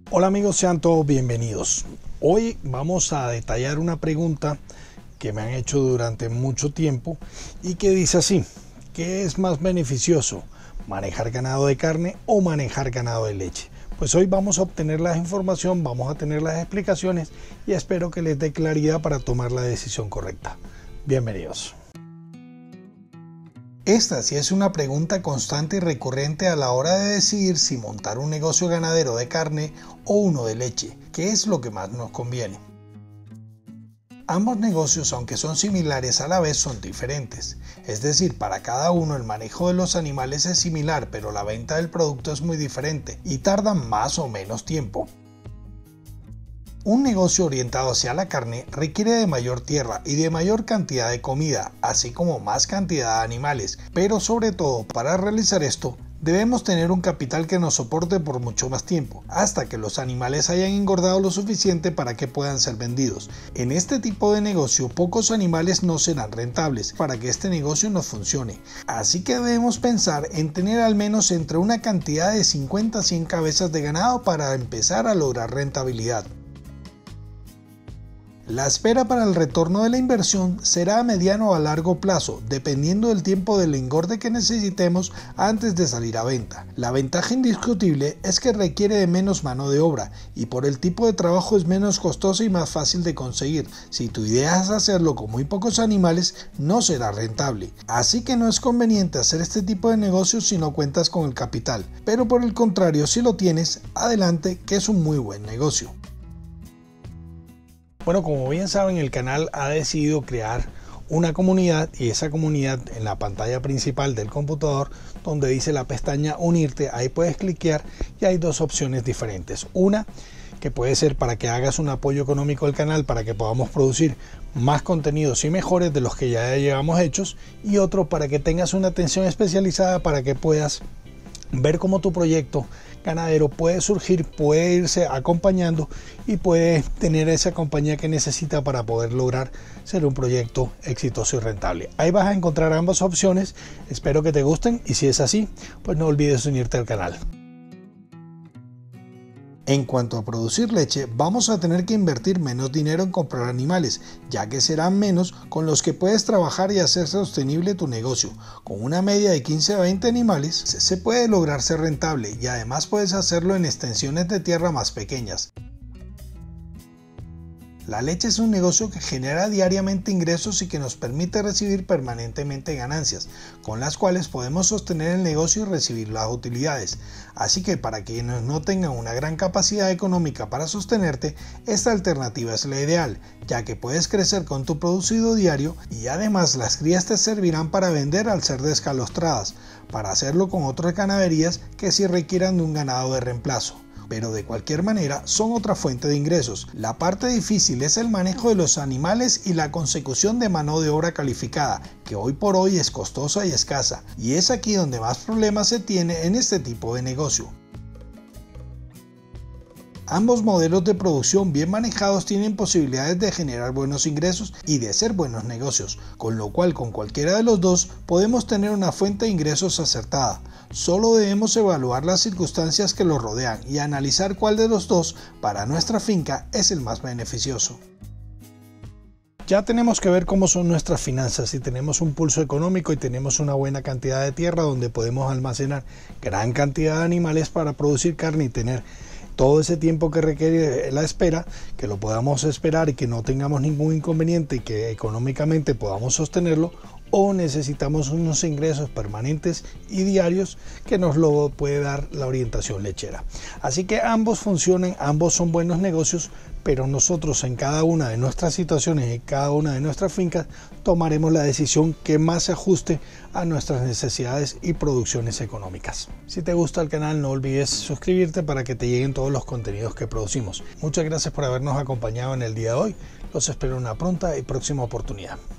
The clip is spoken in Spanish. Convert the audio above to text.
Hola amigos, sean todos bienvenidos. Hoy vamos a detallar una pregunta que me han hecho durante mucho tiempo y que dice así: ¿qué es más beneficioso? ¿Manejar ganado de carne o manejar ganado de leche? Pues hoy vamos a obtener la información, vamos a tener las explicaciones y espero que les dé claridad para tomar la decisión correcta. Bienvenidos. Esta sí es una pregunta constante y recurrente a la hora de decidir si montar un negocio ganadero de carne o uno de leche. ¿Qué es lo que más nos conviene? Ambos negocios, aunque son similares, a la vez son diferentes. Es decir, para cada uno el manejo de los animales es similar, pero la venta del producto es muy diferente y tarda más o menos tiempo. Un negocio orientado hacia la carne requiere de mayor tierra y de mayor cantidad de comida, así como más cantidad de animales, pero sobre todo para realizar esto debemos tener un capital que nos soporte por mucho más tiempo, hasta que los animales hayan engordado lo suficiente para que puedan ser vendidos. En este tipo de negocio pocos animales no serán rentables para que este negocio nos funcione, así que debemos pensar en tener al menos entre una cantidad de 50 a 100 cabezas de ganado para empezar a lograr rentabilidad. La espera para el retorno de la inversión será a mediano o a largo plazo, dependiendo del tiempo del engorde que necesitemos antes de salir a venta. La ventaja indiscutible es que requiere de menos mano de obra y por el tipo de trabajo es menos costoso y más fácil de conseguir. Si tu idea es hacerlo con muy pocos animales, no será rentable. Así que no es conveniente hacer este tipo de negocios si no cuentas con el capital, pero por el contrario, si lo tienes, adelante, que es un muy buen negocio. Bueno, como bien saben, el canal ha decidido crear una comunidad y esa comunidad en la pantalla principal del computador donde dice la pestaña unirte, ahí puedes cliquear y hay dos opciones diferentes. Una que puede ser para que hagas un apoyo económico al canal para que podamos producir más contenidos y mejores de los que ya llevamos hechos, y otro para que tengas una atención especializada para que puedas ver cómo tu proyecto ganadero puede surgir, puede irse acompañando y puede tener esa compañía que necesita para poder lograr ser un proyecto exitoso y rentable. Ahí vas a encontrar ambas opciones, espero que te gusten y si es así, pues no olvides unirte al canal. En cuanto a producir leche, vamos a tener que invertir menos dinero en comprar animales, ya que serán menos con los que puedes trabajar y hacer sostenible tu negocio. Con una media de 15 a 20 animales se puede lograr ser rentable y además puedes hacerlo en extensiones de tierra más pequeñas. La leche es un negocio que genera diariamente ingresos y que nos permite recibir permanentemente ganancias, con las cuales podemos sostener el negocio y recibir las utilidades. Así que para quienes no tengan una gran capacidad económica para sostenerte, esta alternativa es la ideal, ya que puedes crecer con tu producido diario y además las crías te servirán para vender al ser descalostradas, para hacerlo con otras ganaderías que sí requieran de un ganado de reemplazo. Pero de cualquier manera son otra fuente de ingresos. La parte difícil es el manejo de los animales y la consecución de mano de obra calificada, que hoy por hoy es costosa y escasa, y es aquí donde más problemas se tiene en este tipo de negocio. Ambos modelos de producción bien manejados tienen posibilidades de generar buenos ingresos y de ser buenos negocios, con lo cual con cualquiera de los dos podemos tener una fuente de ingresos acertada. Solo debemos evaluar las circunstancias que los rodean y analizar cuál de los dos para nuestra finca es el más beneficioso. Ya tenemos que ver cómo son nuestras finanzas, si tenemos un pulso económico y tenemos una buena cantidad de tierra donde podemos almacenar gran cantidad de animales para producir carne y tener todo ese tiempo que requiere la espera, que lo podamos esperar y que no tengamos ningún inconveniente y que económicamente podamos sostenerlo, o necesitamos unos ingresos permanentes y diarios que nos lo puede dar la orientación lechera. Así que ambos funcionan, ambos son buenos negocios, pero nosotros en cada una de nuestras situaciones, en cada una de nuestras fincas, tomaremos la decisión que más se ajuste a nuestras necesidades y producciones económicas. Si te gusta el canal, no olvides suscribirte para que te lleguen todos los contenidos que producimos. Muchas gracias por habernos acompañado en el día de hoy. Los espero en una pronta y próxima oportunidad.